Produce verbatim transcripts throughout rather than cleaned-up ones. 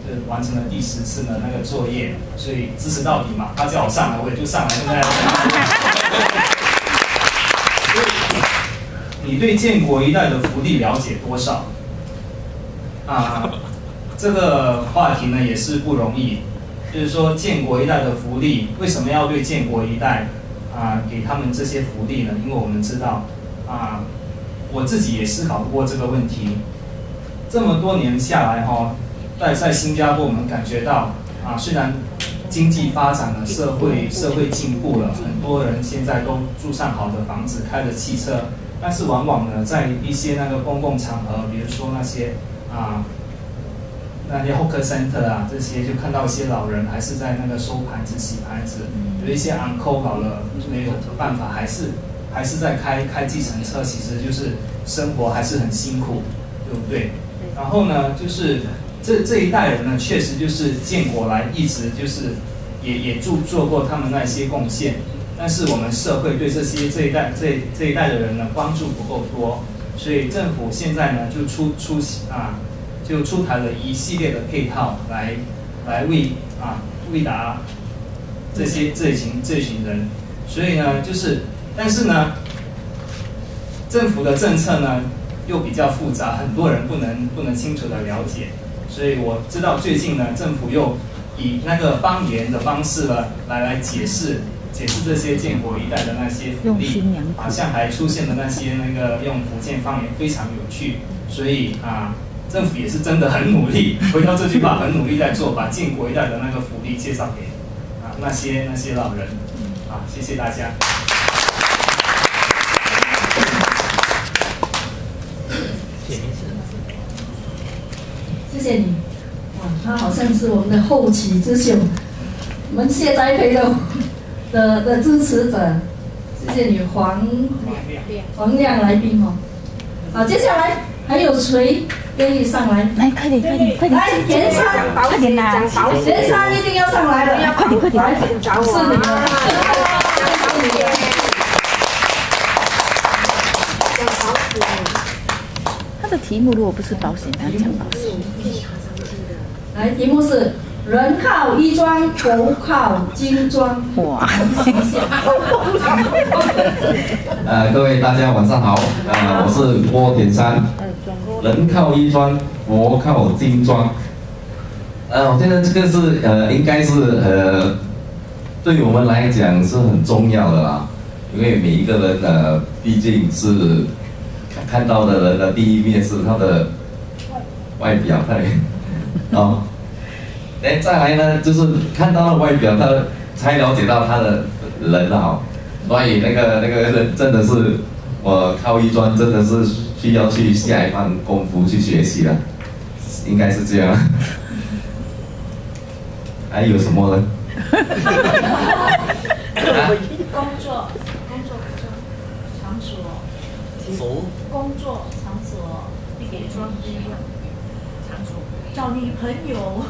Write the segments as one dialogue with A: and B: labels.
A: 就完成了第十次的那个作业，所以支持到底嘛。他叫我上来，我也就上来。现在，你对建国一代的福利了解多少？啊，这个话题呢也是不容易。就是说，建国一代的福利，为什么要对建国一代啊给他们这些福利呢？因为我们知道啊，我自己也思考过这个问题。这么多年下来哈，在在新加坡，我们感觉到啊，虽然经济发展了，社会社会进步了，很多人现在都住上好的房子，开着汽车，但是往往呢，在一些那个公共场合，比如说那些啊。那些 hawker center 啊，这些就看到一些老人还是在那个收盘子、洗盘子，有一些 uncle 老了没有办法，还是还是在开开计程车，其实就是生活还是很辛苦，对不对？然后呢，就是这这一代人呢，确实就是建国来一直就是也也做做过他们那些贡献，但是我们社会对这些这一代这这一代的人呢关注不够多，所以政府现在呢就出出啊。就出台了一系列的配套来，来为啊为答这些这群这群人，所以呢就是，但是呢，政府的政策呢又比较复杂，很多人不能不能清楚的了解，所以我知道最近呢政府又以那个方言的方式呢来来解释解释这些建国一代的那些福利，好像还出现了那些那个用福建方言非常有趣，所以啊。政府也是真的很努力，回到这句话，很努力在做，把建国一代的那个福利介绍给啊那些那些老人，啊，谢谢大家。
B: 谢谢你，哇，他好像是我们的后起之秀，我们谢栽培的的的支持者，谢谢你黄黄亮来宾哦。好，接下来还有谁？愿意上来，
C: 来快点快点快点！
B: 来，严昌，
C: 快点啦！
B: 严昌一定要上来的，
C: 快点快点！
B: 来，是你们，是你们。讲保险，
C: 他的题目如果不是保险，他讲保险。
B: 来，题目是人靠衣装，佛靠金装。哇！
D: 呃，各位大家晚上好，呃，我是郭田山。人靠衣装，佛靠金装。呃，我觉得这个是呃，应该是呃，对我们来讲是很重要的啦。因为每一个人呃，毕竟是看到的人的第一面是他的外表，对，哦，哎，再来呢，就是看到了外表，他才了解到他的人啊。所以那个那个人真的是，我靠衣装真的是。需要去下一番功夫去学习了，应该是这样。还有什么呢？
E: 工作，工作场所，工作场所，给装备场所，找女朋友。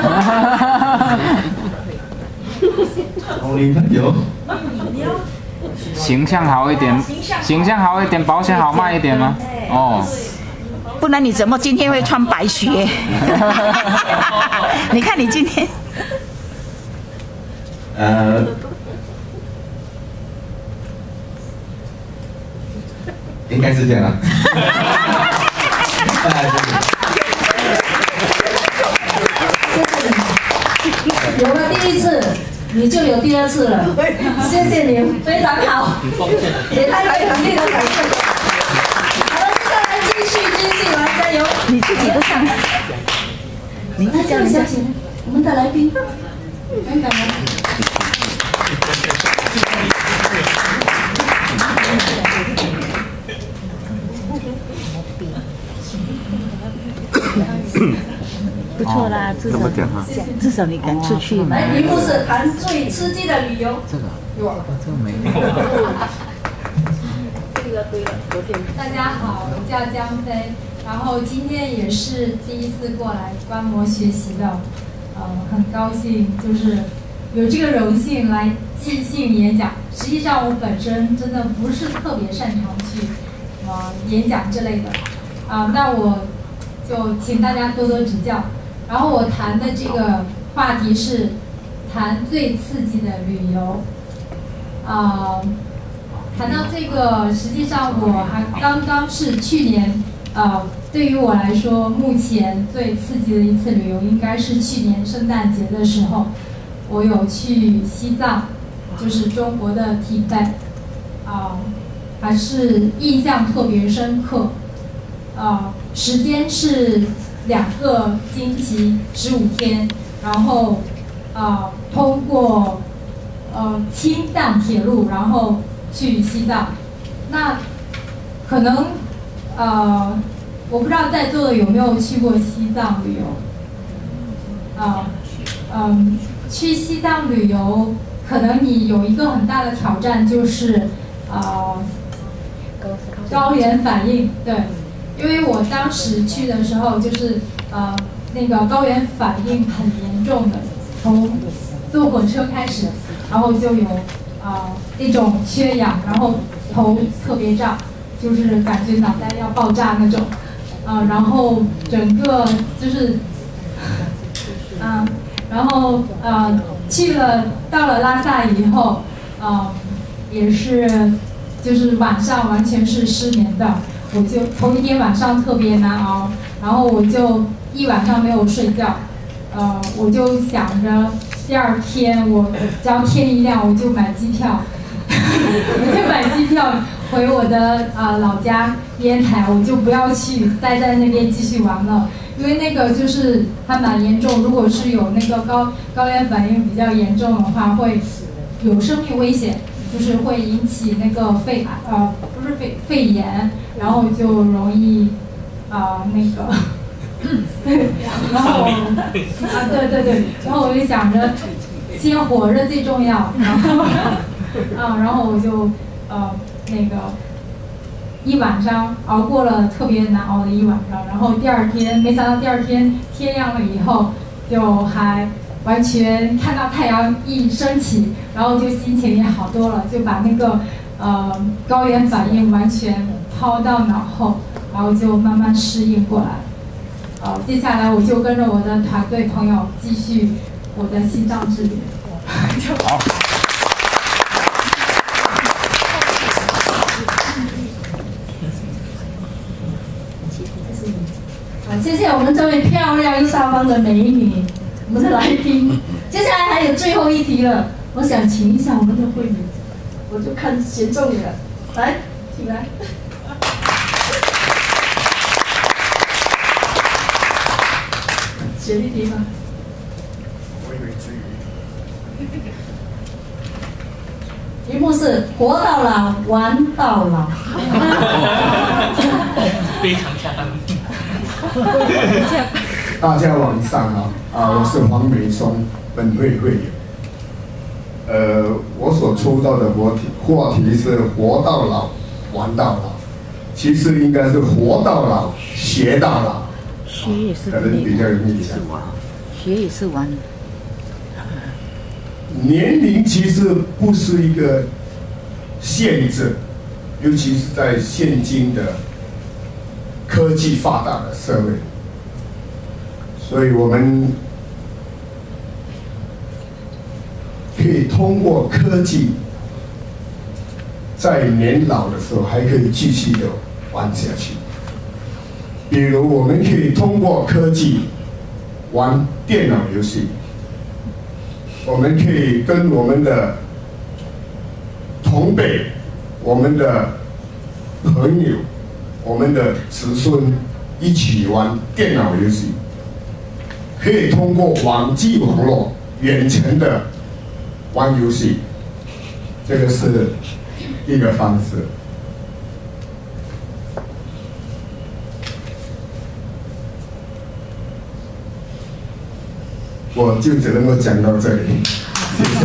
D: 找女朋友。
E: 你要。
F: 形象好一点，形象好一点，保险好卖一点吗？哦，
C: 不然你怎么今天会穿白靴？你看你今天，
D: 呃，应该是这样啊。
B: 有了第一次。你就有第二次了，谢谢你，非常好，给他一个肯定的掌声。好了，接下来继续继续来，加油！
C: 你自己都上来，你
B: 来这里小姐，我们的来宾，等等。
C: 不错啦，至少至少你敢出去嘛。
B: 来，题目是谈最刺激的旅游。
F: 这个，这个没有。
E: 这个对了，昨天。
G: 大家好，我叫江飞，然后今天也是第一次过来观摩学习的，呃，很高兴就是有这个荣幸来即兴演讲。实际上我本身真的不是特别擅长去呃演讲之类的，啊、呃，那我就请大家多多指教。 然后我谈的这个话题是谈最刺激的旅游。啊、呃，谈到这个，实际上我还刚刚是去年，呃，对于我来说，目前最刺激的一次旅游应该是去年圣诞节的时候，我有去西藏，就是中国的提北，啊、呃，还是印象特别深刻。啊、呃，时间是两个星期十五天，然后啊、呃，通过呃青藏铁路，然后去西藏。那可能呃，我不知道在座的有没有去过西藏旅游？啊、呃，嗯，去西藏旅游，可能你有一个很大的挑战，就是啊、呃，高原反应，对。因为我当时去的时候，就是呃那个高原反应很严重的，从坐火车开始，然后就有啊、呃、那种缺氧，然后头特别胀，就是感觉脑袋要爆炸那种，啊、呃，然后整个就是啊、呃，然后呃去了到了拉萨以后，呃也是就是晚上完全是失眠的。我就头一天晚上特别难熬，然后我就一晚上没有睡觉，呃，我就想着第二天我只要天一亮我就买机票，我就买机票回我的啊、呃、老家烟台，我就不要去待在那边继续玩了，因为那个就是还蛮严重，如果是有那个高高原反应比较严重的话，会有生命危险。就是会引起那个肺癌，呃，不是肺肺炎，然后就容易，啊、呃，那个，对，然后，啊，对对对，然后我就想着，先活着最重要，然后，啊，然后我就，呃，那个，一晚上熬过了特别难熬的一晚上，然后第二天，没想到第二天天亮了以后，就还。完全看到太阳一升起，然后就心情也好多了，就把那个呃高原反应完全抛到脑后，然后就慢慢适应过来。呃，接下来我就跟着我的团队朋友继续我的西藏之旅。好。
B: 好，谢谢我们这位漂亮上方的美女。我们的来宾，接下来还有最后一题了，我想请一下我们的会员，我就看选中你了，来，请来。选一题吗？我以为至于。题目是活到老，玩到老。
H: 非常恰当。
I: 大家晚上好啊，我是黄美松，本会会员。呃，我所出道的话题话题是活到老，玩到老，其实应该是活到老，学到老，
C: 学也是
I: 可能比较容易讲。
C: 学也是玩。
I: 年龄其实不是一个限制，尤其是在现今的科技发达的社会。所以我们可以通过科技，在年老的时候还可以继续的玩下去。比如，我们可以通过科技玩电脑游戏，我们可以跟我们的同辈、我们的朋友、我们的子孙一起玩电脑游戏。可以通过网际网络远程的玩游戏，这个是一个方式。我就只能够讲到这里，谢谢。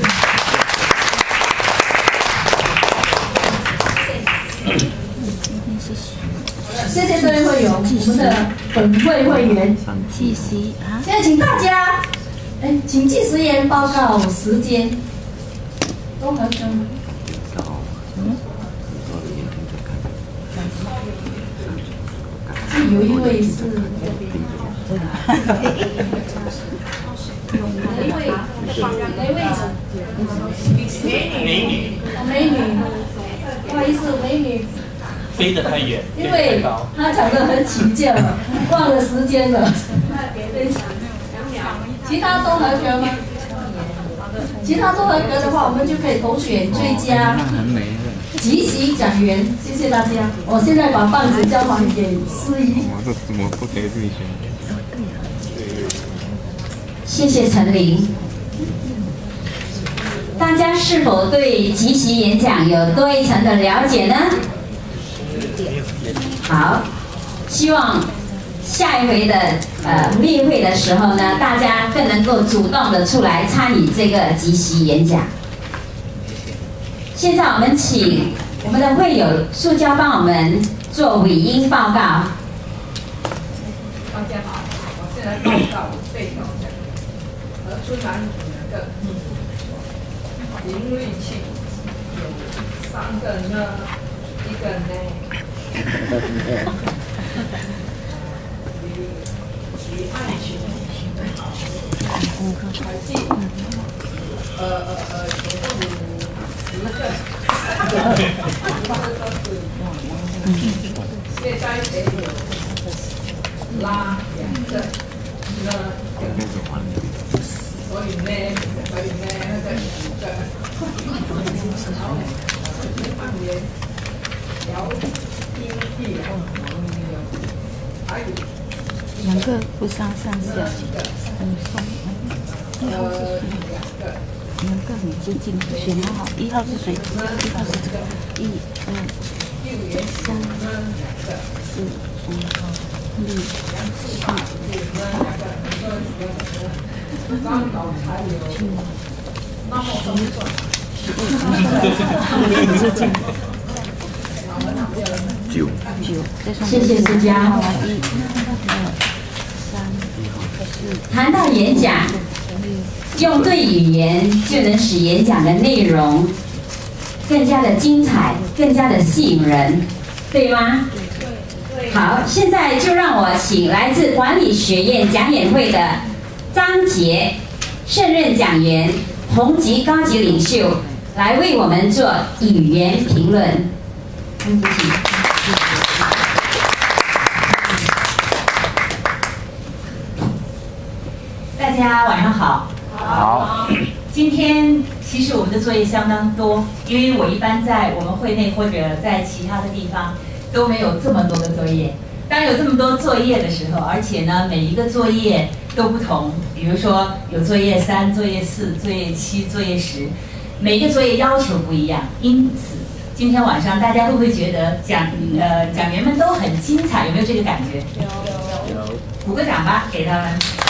B: 谢谢这位会员，我们的本会会员。
C: 计时啊！
B: 现在请大家，哎，请计时员报告时间。综合生。嗯。是有一位是。 哪位？美女。美女。不好意思，美女。
H: 飞得太远，
B: 因为他讲得很起劲了，忘了时间了。其他都合格吗？其他都合格的话，我们就可以投选最佳即席讲员。谢谢大家。我现在把棒子交还给司仪。
F: 我这怎么不给自己选？
J: 谢谢陈琳。大家是否对即席演讲有多一层的了解呢？好，希望下一回的呃例会的时候呢，大家更能够主动的出来参与这个即席演讲。现在我们请我们的会友塑胶帮我们做尾音报告。
K: 大家好，我现在报告我这条讲和出男女的林瑞庆有三个呢，一个呢。与爱情，还记，呃呃呃，总共有十个，这都是现在得有拉两个，呢，所以呢，所以呢，那个十个，然后半年聊天气，还有。
C: 两个不上上下，很松。一号是谁？两个很接近，选得好。一号是谁？一号是这个。一、二、三、四、五、六、七、八、九、十、十一。九九，
J: 谢谢思佳。谈到演讲，用对语言就能使演讲的内容更加的精彩，更加的吸引人，对吗？好，现在就让我请来自管理学院讲演会的张杰胜任讲员、同级高级领袖来为我们做语言评论。张杰，请。
L: 大家晚上好。
F: 好。
L: 今天其实我们的作业相当多，因为我一般在我们会内或者在其他的地方都没有这么多的作业。当有这么多作业的时候，而且呢每一个作业都不同，比如说有作业三、作业四、作业七、作业十，每个作业要求不一样，因此今天晚上大家会不会觉得讲呃讲员们都很精彩？有没有这个感觉？有。有。鼓个掌吧，给他们。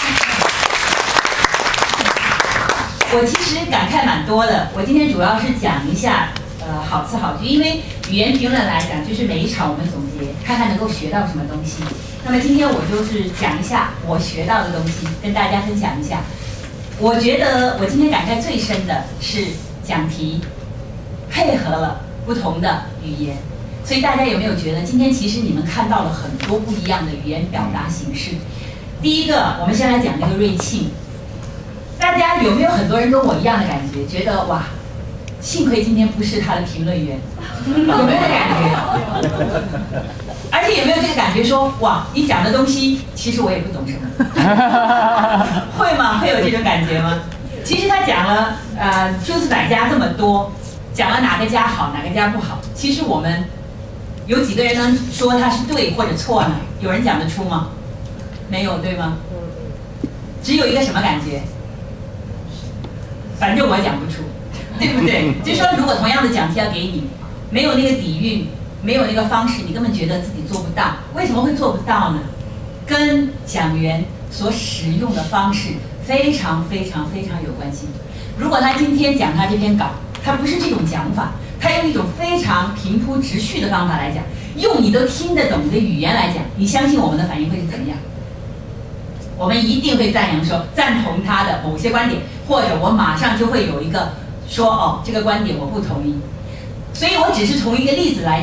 L: 我其实感慨蛮多的。我今天主要是讲一下，呃，好词好句，因为语言评论来讲，就是每一场我们总结，看看能够学到什么东西。那么今天我就是讲一下我学到的东西，跟大家分享一下。我觉得我今天感慨最深的是讲题配合了不同的语言，所以大家有没有觉得今天其实你们看到了很多不一样的语言表达形式？第一个，我们先来讲这个瑞庆。大家有没有很多人跟我一样的感觉？觉得哇，幸亏今天不是他的评论员，有没有这个感觉？而且有没有这个感觉说，哇，你讲的东西其实我也不懂什么，会吗？会有这种感觉吗？其实他讲了呃诸子百家这么多，讲了哪个家好，哪个家不好，其实我们有几个人能说他是对或者错呢？有人讲得出吗？没有，对吗？只有一个什么感觉？反正我讲不出，对不对？就是说，如果同样的讲题要给你，没有那个底蕴，没有那个方式，你根本觉得自己做不到。为什么会做不到呢？跟讲员所使用的方式非常非常非常有关系。如果他今天讲他这篇稿，他不是这种讲法，他用一种非常平铺直叙的方法来讲，用你都听得懂的语言来讲，你相信我们的反应会是怎么样？我们一定会赞扬说赞同他的某些观点，或者我马上就会有一个说哦，这个观点我不同意。所以我只是从一个例子来讲，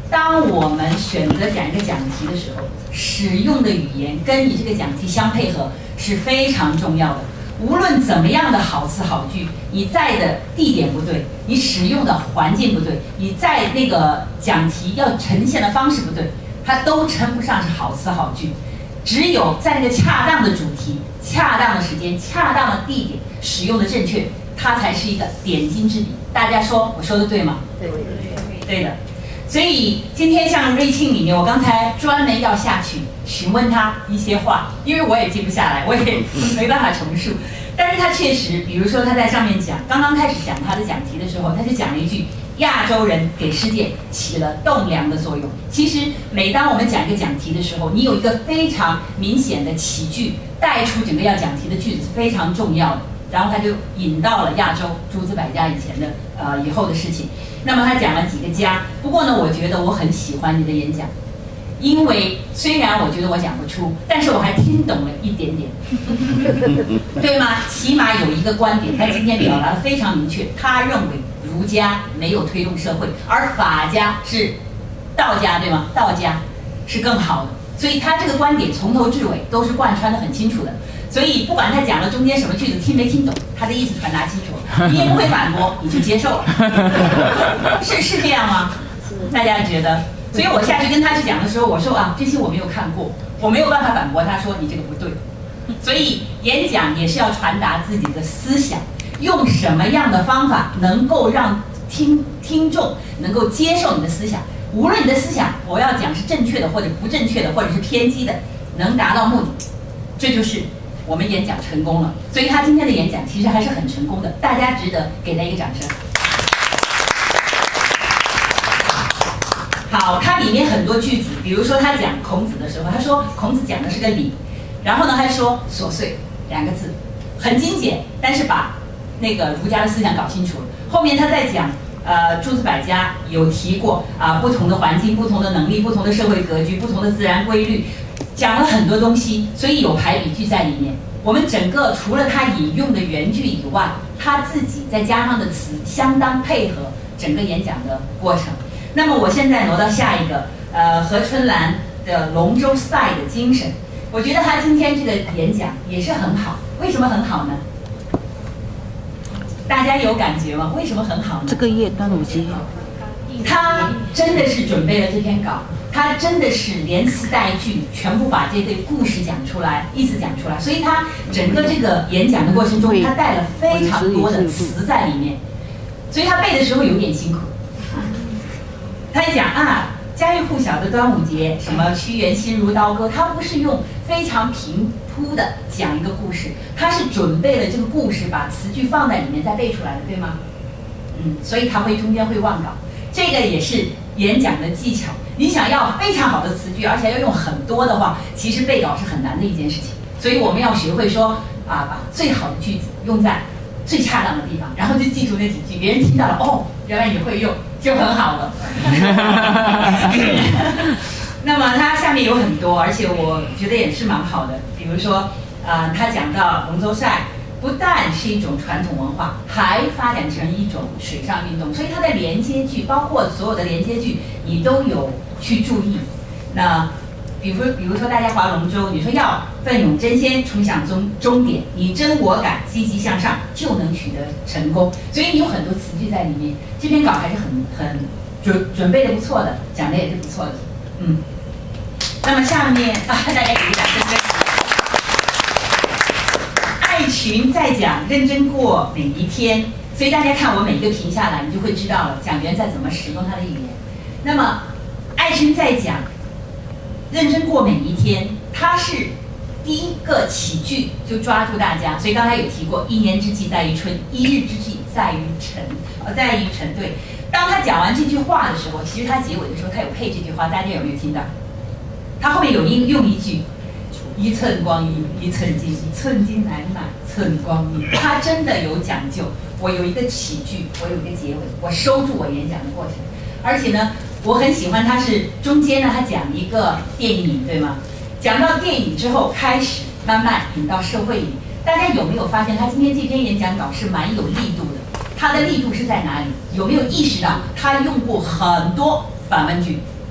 L: 当我们选择讲一个讲题的时候，使用的语言跟你这个讲题相配合是非常重要的。无论怎么样的好词好句，你在的地点不对，你使用的环境不对，你在那个讲题要呈现的方式不对，它都称不上是好词好句。只有在那个恰当的主题、恰当的时间、恰当的地点使用的正确，它才是一个点睛之笔。大家说我说的对吗？
C: 对对
L: 对，对的。所以今天像瑞庆里面，我刚才专门要下去询问他一些话，因为我也记不下来，我也没办法重述。但是他确实，比如说他在上面讲，刚刚开始讲他的讲题的时候，他就讲了一句：亚洲人给世界起了栋梁的作用。其实每当我们讲一个讲题的时候，你有一个非常明显的起句，带出整个要讲题的句子是非常重要的。然后他就引到了亚洲诸子百家以前的呃以后的事情。那么他讲了几个家，不过呢，我觉得我很喜欢你的演讲，因为虽然我觉得我讲不出，但是我还听懂了一点点，对吗？起码有一个观点，他今天表达的非常明确，他认为儒家没有推动社会，而法家是道家，对吗？道家是更好的，所以他这个观点从头至尾都是贯穿的很清楚的。所以不管他讲了中间什么句子听没听懂，他的意思传达清楚了，你也不会反驳，你就接受了，是是这样吗？大家觉得？所以我下去跟他去讲的时候，我说啊，这些我没有看过，我没有办法反驳他说你这个不对。所以演讲也是要传达自己的思想，用什么样的方法能够让听听众能够接受你的思想，无论你的思想我要讲是正确的或者不正确的或者是偏激的，能达到目的，这就是我们演讲成功了。所以他今天的演讲其实还是很成功的，大家值得给他一个掌声。好，它里面很多句子，比如说他讲孔子的时候，他说孔子讲的是个礼，然后呢他说琐碎两个字，很精简，但是把那个儒家的思想搞清楚了。后面他在讲呃诸子百家有提过啊、呃、不同的环境、不同的能力、不同的社会格局、不同的自然规律，讲了很多东西，所以有排比句在里面。我们整个除了他引用的原句以外，他自己再加上的词相当配合整个演讲的过程。那么我现在挪到下一个，呃，何春兰的龙舟赛的精神，我觉得他今天这个演讲也是很好。为什么很好呢？大家有感觉吗？为什么很好呢？
C: 这个月端午节，
L: 他真的是准备了这篇稿，他真的是连词带句全部把这个故事讲出来，意思讲出来，所以他整个这个演讲的过程中，他带了非常多的词在里面，所以他背的时候有点辛苦。他一讲啊，家喻户晓的端午节，什么屈原心如刀割，他不是用非常平铺的讲一个故事，他是准备了这个故事，把词句放在里面再背出来的，对吗？嗯，所以他会中间会忘稿，这个也是演讲的技巧。你想要非常好的词句，而且要用很多的话，其实背稿是很难的一件事情。所以我们要学会说啊，把最好的句子用在最恰当的地方，然后就记住那几句，别人听到了，哦，原来你会用，就很好了。那么它下面有很多，而且我觉得也是蛮好的。比如说，呃，他讲到龙舟赛不但是一种传统文化，还发展成一种水上运动，所以它的连接句，包括所有的连接句，你都有去注意。那比如比如说大家划龙舟，你说要奋勇争先，冲向终终点，你争我赶，积极向上，就能取得成功。所以你有很多词句在里面，这篇稿还是很很准准备的不错的，讲的也是不错的，嗯。那么下面啊，大家给一掌声。爱群在讲认真过每一天，所以大家看我每一个评下来，你就会知道了讲员在怎么使用他的语言。那么爱群在讲认真过每一天，它是第一个起句就抓住大家，所以刚才有提过，一年之计在于春，一日之计在于晨，呃，在于晨。对，当他讲完这句话的时候，其实他结尾的时候他有配这句话，大家有没有听到？他后面有应用一句，一寸光阴一寸金，寸金难买寸光阴。他真的有讲究，我有一个起句，我有一个结尾，我收住我演讲的过程。而且呢，我很喜欢他是中间呢，他讲一个电影，对吗？讲到电影之后，开始慢慢引到社会里。大家有没有发现，他今天这篇演讲稿是蛮有力度的？他的力度是在哪里？有没有意识到他用过很多反问句？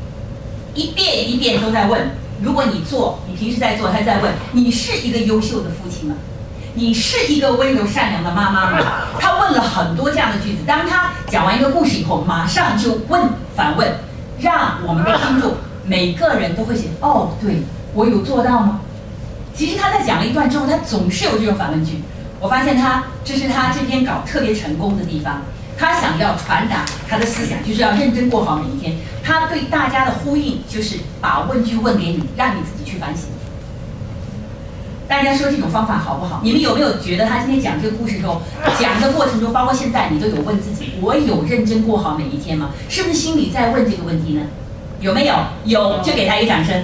L: 一遍一遍都在问。如果你做，你平时在做，他在问，你是一个优秀的父亲吗？你是一个温柔善良的妈妈吗？他问了很多这样的句子。当他讲完一个故事以后，马上就问反问，让我们的听众每个人都会写哦，对我有做到吗？其实他在讲了一段之后，他总是有这种反问句。我发现他这是他这篇稿特别成功的地方。他想要传达他的思想，就是要认真过好每一天。他对大家的呼应就是把问句问给你，让你自己去反省。大家说这种方法好不好？你们有没有觉得他今天讲这个故事的时候，讲的过程中，包括现在，你都有问自己：我有认真过好每一天吗？是不是心里在问这个问题呢？有没有？有，就给他一个掌声。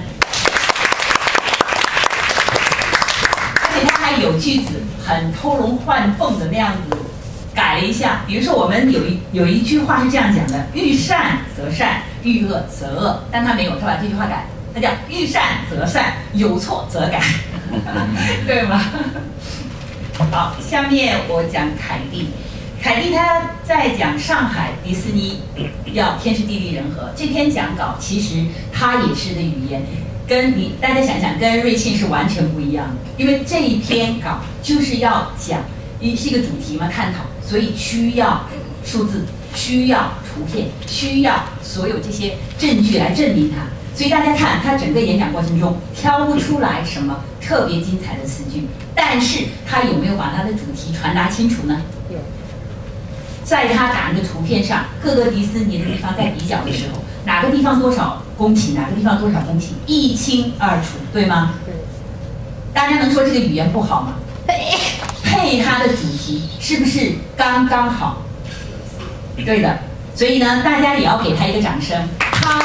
L: 而且他还有句子很偷龙换凤的那样子。改了一下，比如说我们有一有一句话是这样讲的：遇善则善，遇恶则恶。但他没有，他把这句话改，他叫遇善则善，有错则改，对吗？好，下面我讲凯蒂。凯蒂他在讲上海迪士尼要天时地利人和这篇讲稿，其实他也是的语言跟你大家想想，跟瑞庆是完全不一样的，因为这一篇稿就是要讲。一是一个主题嘛，探讨，所以需要数字，需要图片，需要所有这些证据来证明它。所以大家看他整个演讲过程中挑不出来什么特别精彩的词句，但是他有没有把他的主题传达清楚呢？有。在他打那个图片上，各个迪士尼的地方在比较的时候，哪个地方多少公顷，哪个地方多少公顷，一清二楚，对吗？对。大家能说这个语言不好吗？配它的主题是不是刚刚好？对的，所以呢，大家也要给他一个掌声。他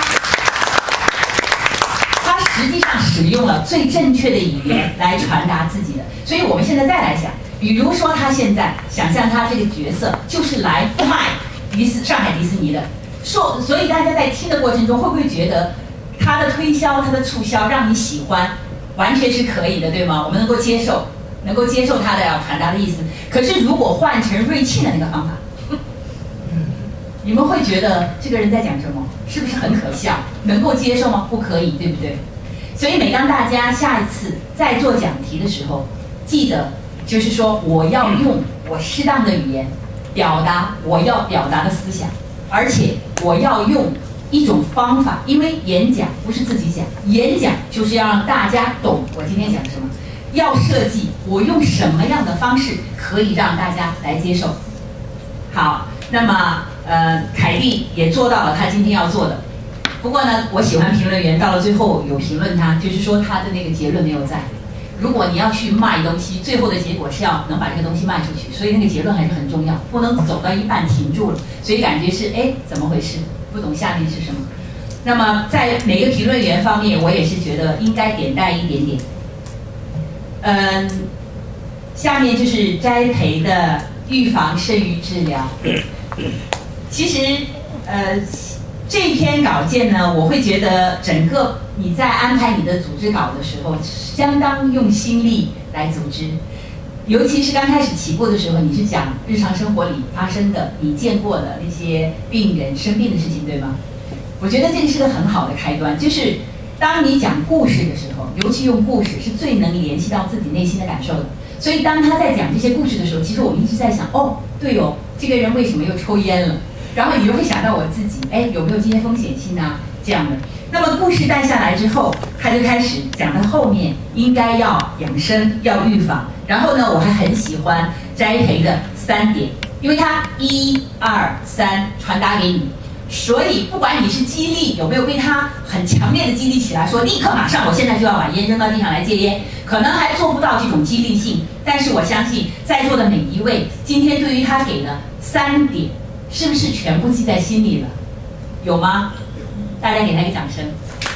L: 他实际上使用了最正确的语言来传达自己的。所以我们现在再来想，比如说他现在想象他这个角色就是来卖迪士上海迪士尼的，说，所以大家在听的过程中会不会觉得他的推销、他的促销让你喜欢，完全是可以的，对吗？我们能够接受。能够接受他的要传达的意思，可是如果换成瑞庆的那个方法，你们会觉得这个人在讲什么？是不是很可笑？能够接受吗？不可以，对不对？所以每当大家下一次在做讲题的时候，记得就是说我要用我适当的语言表达我要表达的思想，而且我要用一种方法，因为演讲不是自己讲，演讲就是要让大家懂我今天讲什么。要设计我用什么样的方式可以让大家来接受。好，那么呃，凯蒂也做到了他今天要做的。不过呢，我喜欢评论员到了最后有评论他，就是说他的那个结论没有在。如果你要去卖东西，最后的结果是要能把这个东西卖出去，所以那个结论还是很重要，不能走到一半停住了。所以感觉是哎，怎么回事？不懂下面是什么。那么在每个评论员方面，我也是觉得应该点带一点点。嗯，下面就是栽培的预防胜于治疗。其实，呃，这篇稿件呢，我会觉得整个你在安排你的组织稿的时候，相当用心力来组织。尤其是刚开始起步的时候，你是讲日常生活里发生的、你见过的那些病人生病的事情，对吗？我觉得这个是个很好的开端，就是。当你讲故事的时候，尤其用故事是最能联系到自己内心的感受的。所以当他在讲这些故事的时候，其实我们一直在想，哦，对哦，这个人为什么又抽烟了？然后你就会想到我自己，哎，有没有这些风险性啊？这样的。那么故事带下来之后，他就开始讲到后面应该要养生，要预防。然后呢，我还很喜欢栽培的三点，因为他一二三传达给你。所以，不管你是激励有没有被他很强烈的激励起来，说立刻马上，我现在就要把烟扔到地上来戒烟，可能还做不到这种激励性。但是我相信在座的每一位，今天对于他给的三点，是不是全部记在心里了？有吗？大家给他一个掌声。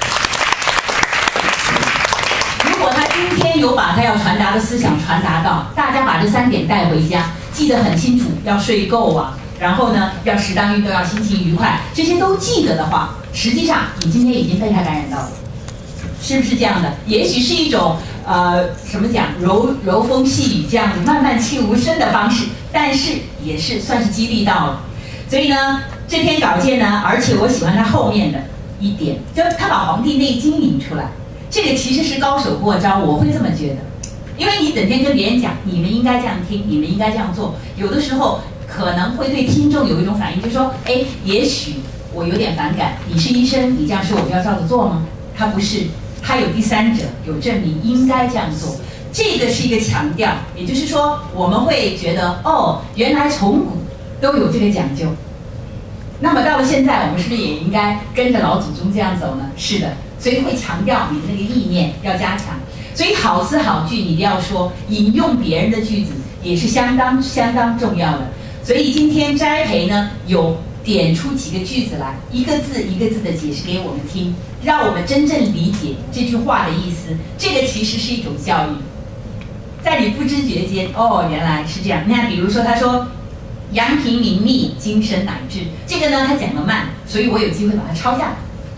L: 如果他今天有把他要传达的思想传达到，大家把这三点带回家，记得很清楚，要睡够啊。然后呢，要适当运动，要心情愉快，这些都记得的话，实际上你今天已经被他感染到了，是不是这样的？也许是一种呃，什么讲柔柔风细雨这样慢慢沁无声的方式，但是也是算是激励到了。所以呢，这篇稿件呢，而且我喜欢它后面的一点，就他把《黄帝内经》引出来，这个其实是高手过招，我会这么觉得。因为你整天跟别人讲，你们应该这样听，你们应该这样做，有的时候可能会对听众有一种反应，就是说，哎，也许我有点反感，你是医生，你这样说我就要照着做吗？他不是，他有第三者，有证明应该这样做。这个是一个强调，也就是说，我们会觉得，哦，原来从古都有这个讲究。那么到了现在，我们是不是也应该跟着老祖宗这样走呢？是的，所以会强调你的那个意念要加强。所以好词好句你一定要说，引用别人的句子也是相当相当重要的。所以今天栽培呢，有点出几个句子来，一个字一个字的解释给我们听，让我们真正理解这句话的意思。这个其实是一种教育，在你不知觉间，哦，原来是这样。那比如说他说阳平明密，精深乃至，这个呢他讲得慢，所以我有机会把它抄下来。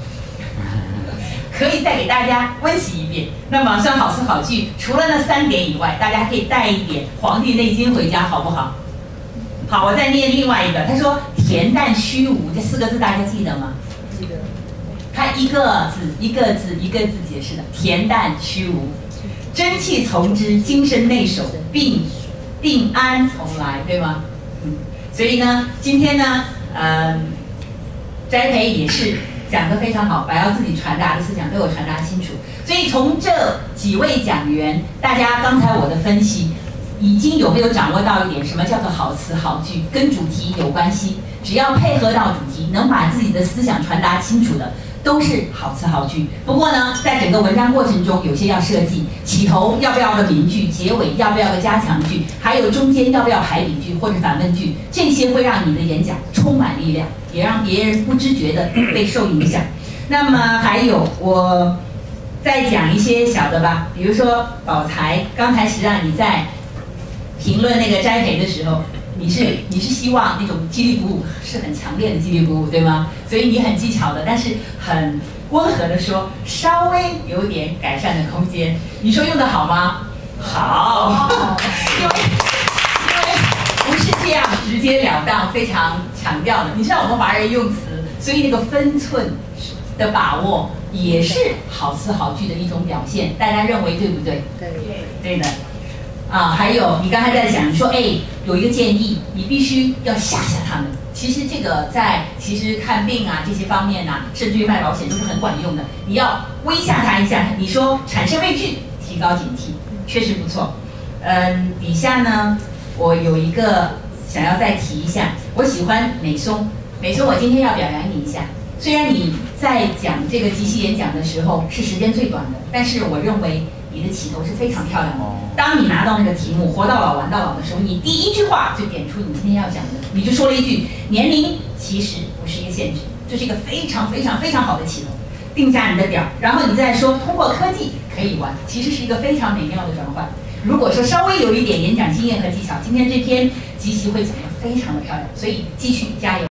L: 可以再给大家温习一遍。那么算好词好句，除了那三点以外，大家可以带一点《黄帝内经》回家，好不好？好，我再念另外一个。他说“恬淡虚无”这四个字，大家记得吗？记得。他一个字一个字一个字解释的“恬淡虚无”，真气从之，精神内守，并定安从来，对吗？嗯。所以呢，今天呢，呃，栽培也是讲得非常好，把要自己传达的思想都有传达清楚。所以从这几位讲员，大家刚才我的分析，已经有没有掌握到一点什么叫做好词好句，跟主题有关系？只要配合到主题，能把自己的思想传达清楚的，都是好词好句。不过呢，在整个文章过程中，有些要设计，起头要不要个名句，结尾要不要个加强句，还有中间要不要排比句或者反问句，这些会让你的演讲充满力量，也让别人不知觉的被受影响。那么还有我再讲一些小的吧，比如说宝财，刚才实际上你在评论那个栽培的时候，你是你是希望那种激励鼓舞是很强烈的激励鼓舞，对吗？所以你很技巧的，但是很温和的说，稍微有点改善的空间。你说用的好吗？好，因为因为不是这样直截了当、非常强调的。你知道我们华人用词，所以那个分寸的把握也是好词好句的一种表现。大家认为对不对？对，对的。啊，还有你刚才在讲，你说哎，有一个建议，你必须要吓吓他们。其实这个在其实看病啊这些方面啊，甚至于卖保险都是很管用的。你要威吓他一下，你说产生畏惧，提高警惕，确实不错。嗯，底下呢，我有一个想要再提一下，我喜欢美松，美松，我今天要表扬你一下。虽然你在讲这个即席演讲的时候是时间最短的，但是我认为你的起头是非常漂亮的。当你拿到那个题目"活到老，玩到老"的时候，你第一句话就点出你今天要讲的，你就说了一句"年龄其实不是一个限制"，这是一个非常非常非常好的起头，定下你的点，然后你再说通过科技可以玩，其实是一个非常美妙的转换。如果说稍微有一点演讲经验和技巧，今天这篇即席会讲得非常的漂亮，所以继续加油。